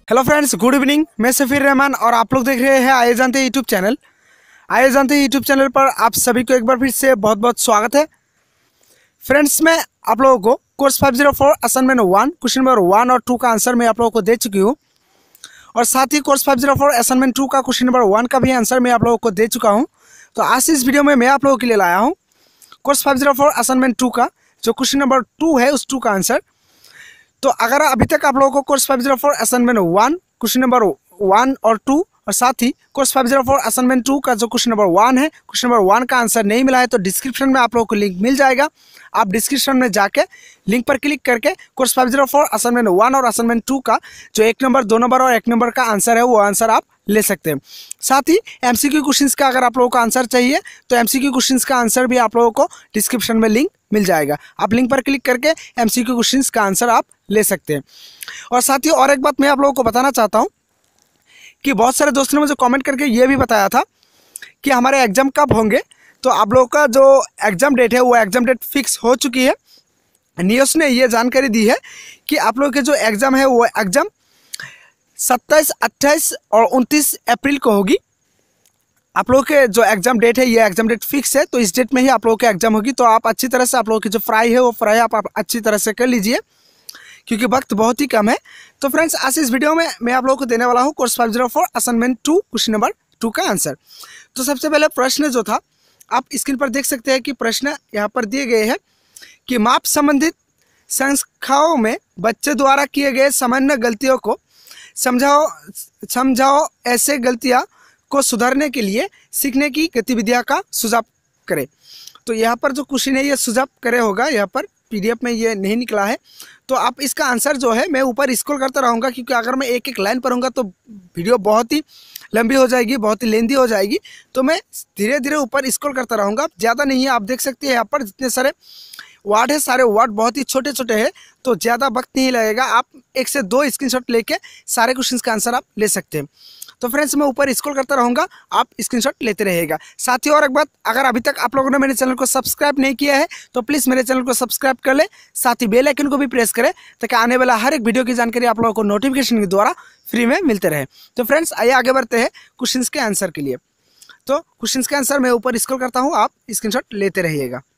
Hello friends, good evening. मैं सफ़ीर रहमान और आप लोग देख रहे हैं आइए जानते यूट्यूब चैनल। आइए जानते यूट्यूब चैनल पर आप सभी को एक बार फिर से बहुत बहुत स्वागत है। फ्रेंड्स, मैं आप लोगों को कोर्स 504 असाइनमेंट 1 क्वेश्चन नंबर 1 और 2 का आंसर मैं आप लोगों को दे चुकी हूँ, और साथ ही कोर्स 504 असाइनमेंट 2 का क्वेश्चन नंबर 1 का भी आंसर मैं आप लोगों को दे चुका हूँ। तो आज इस वीडियो में मैं आप लोगों के लिए लाया हूँ कोर्स 504 असाइनमेंट 2 का जो क्वेश्चन नंबर 2 है, उस 2 का आंसर। तो अगर अभी तक आप लोगों को कोर्स 504 असाइनमेंट 1 क्वेश्चन नंबर 1 और 2 और साथ ही कोर्स 504 असाइनमेंट 2 का जो क्वेश्चन नंबर 1 है, क्वेश्चन नंबर 1 का आंसर नहीं मिला है तो डिस्क्रिप्शन में आप लोगों को लिंक मिल जाएगा। आप डिस्क्रिप्शन में जाके लिंक पर क्लिक करके कोर्स 504 असाइनमेंट 1 और असाइनमेंट 2 का जो 1 नंबर 2 नंबर और 1 नंबर का आंसर है वो आंसर आप ले सकते हैं। साथ ही एमसीक्यू क्वेश्चंस का अगर आप लोगों को आंसर चाहिए तो एमसीक्यू क्वेश्चंस का आंसर भी आप लोगों को डिस्क्रिप्शन में लिंक मिल जाएगा। आप लिंक पर क्लिक करके एमसीक्यू क्वेश्चंस का आंसर आप ले सकते हैं। और साथ ही और एक बात मैं आप लोगों को बताना चाहता हूँ कि बहुत सारे दोस्तों ने मुझे कमेंट करके ये भी बताया था कि हमारे एग्ज़ाम कब होंगे। तो आप लोगों का जो एग्ज़ाम डेट है वो एग्ज़ाम डेट फिक्स हो चुकी है। न्यूज़ ने ये जानकारी दी है कि आप लोगों के जो एग्ज़ाम है वो एग्ज़ाम 27, 28 और 29 अप्रैल को होगी। आप लोगों के जो एग्ज़ाम डेट है ये एग्ज़ाम डेट फिक्स है, तो इस डेट में ही आप लोगों के एग्ज़ाम होगी। तो आप अच्छी तरह से आप लोगों की जो फ्राई है वो फ्राई आप अच्छी तरह से कर लीजिए क्योंकि वक्त बहुत ही कम है। तो फ्रेंड्स, आज इस वीडियो में मैं आप लोगों को देने वाला हूँ कोर्स 504 असाइनमेंट 2 क्वेश्चन नंबर 2 का आंसर। तो सबसे पहले प्रश्न जो था आप स्क्रीन पर देख सकते हैं कि प्रश्न यहाँ पर दिए गए हैं कि माप संबंधित संख्याओं में बच्चे द्वारा किए गए सामान्य गलतियों को समझाओ ऐसे गलतियाँ को सुधारने के लिए सीखने की गतिविधियाँ का सुझाव करें। तो यहाँ पर जो क्वेश्चन है ये सुझाव करे होगा, यहाँ पर पीडीएफ में ये नहीं निकला है। तो आप इसका आंसर जो है मैं ऊपर स्क्रॉल करता रहूँगा क्योंकि अगर मैं एक एक लाइन पढ़ूंगा तो वीडियो बहुत ही लंबी हो जाएगी, बहुत ही लेंदी हो जाएगी। तो मैं धीरे धीरे ऊपर स्क्रॉल करता रहूँगा, ज़्यादा नहीं है। आप देख सकते हैं यहाँ पर जितने सारे वर्ड है सारे वर्ड बहुत ही छोटे छोटे हैं, तो ज़्यादा वक्त नहीं लगेगा। आप 1 से 2 स्क्रीनशॉट लेके सारे क्वेश्चंस का आंसर आप ले सकते हैं। तो फ्रेंड्स, मैं ऊपर स्क्रॉल करता रहूँगा, आप स्क्रीनशॉट लेते रहिएगा। साथ ही और एक बात, अगर अभी तक आप लोगों ने मेरे चैनल को सब्सक्राइब नहीं किया है तो प्लीज़ मेरे चैनल को सब्सक्राइब कर ले, साथ ही बेल आइकन को भी प्रेस करें ताकि आने वाला हर एक वीडियो की जानकारी आप लोगों को नोटिफिकेशन के द्वारा फ्री में मिलते रहे। तो फ्रेंड्स, आइए आगे बढ़ते हैं क्वेश्चंस के आंसर के लिए। तो क्वेश्चंस के आंसर मैं ऊपर स्क्रॉल करता हूँ, आप स्क्रीनशॉट लेते रहिएगा।